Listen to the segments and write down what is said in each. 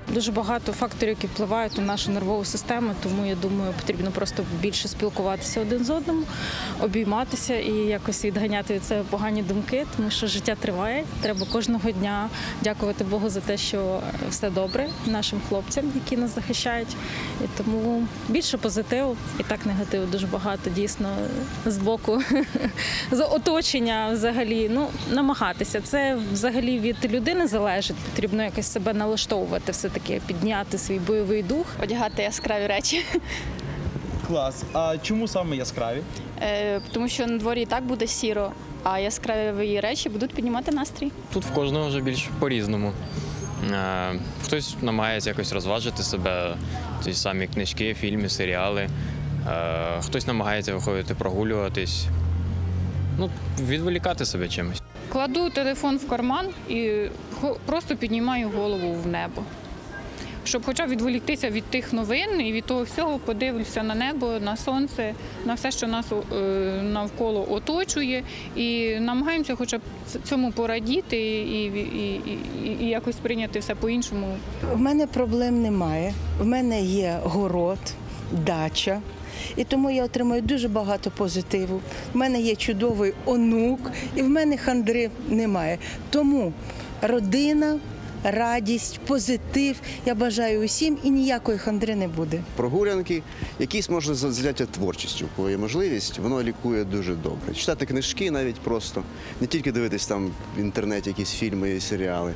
Дуже багато факторів, які впливають на нашу нервову систему, тому, я думаю, потрібно просто більше спілкуватися один з одним, обійматися і якось відганяти від себе погані думки, тому що життя триває. Треба кожного дня дякувати Богу за те, що все добре нашим хлопцям, які нас захищають. І тому більше позитиву, і так негативу дуже багато, дійсно, з боку, з оточення взагалі. Намагатися. Це взагалі від людини залежить, потрібно якось себе налаштовувати, все-таки підняти свій бойовий дух. Одягати яскраві речі. Клас. А чому саме яскраві? Тому що на дворі і так буде сіро, а яскраві речі будуть піднімати настрій. Тут в кожного вже більш по-різному. Хтось намагається якось розважити себе, ті самі книжки, фільми, серіали. Хтось намагається виходити прогулюватись, відволікати себе чимось. Кладу телефон в карман і просто піднімаю голову в небо. Щоб хоча б відволіктися від тих новин і від того всього, подивлюся на небо, на сонце, на все, що нас навколо оточує. І намагаємося хоча б цьому порадіти і якось прийняти все по-іншому. У мене проблем немає. В мене є город, дача. І тому я отримую дуже багато позитиву. У мене є чудовий онук, і в мене хандри немає. Тому родина, радість, позитив я бажаю усім, і ніякої хандри не буде. Прогулянки, якісь можна заняття творчістю, коли є можливість, воно лікує дуже добре. Читати книжки навіть просто, не тільки дивитись там в інтернеті якісь фільми і серіали.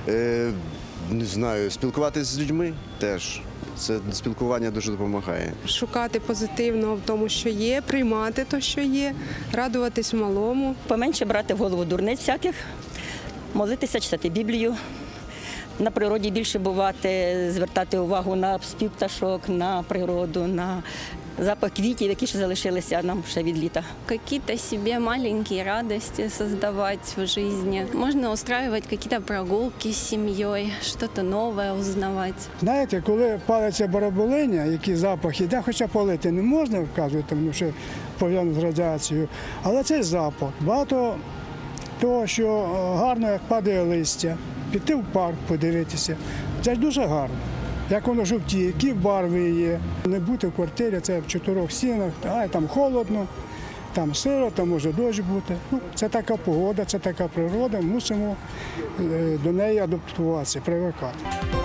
Не знаю, спілкуватися з людьми теж. Це спілкування дуже допомагає. Шукати позитивного в тому, що є, приймати те, що є, радуватись малому. Поменше брати в голову дурниць всяких, молитися, читати Біблію. На природі більше бувати, звертати увагу на спів пташок, на природу, на запах квітів, які ще залишилися нам ще від літа. Какие-то себе маленькие радости создавать в жизни. Можно устраивать какие-то прогулки с семьей, что-то новое узнавать. Знаєте, коли палиться бараболиня, який запах іде, хоча палити не можна, вказувати, тому що пов'язано з радіацією, але цей запах. Багато того, що гарно, як падає листя, піти в парк, подивитися. Це ж дуже гарно. Як воно жовтіє, які барви є. Не бути в квартирі, це в чотирьох стінах, там холодно, там сиро, там може дощ бути. Це така погода, це така природа, мусимо до неї адаптуватися, привикати.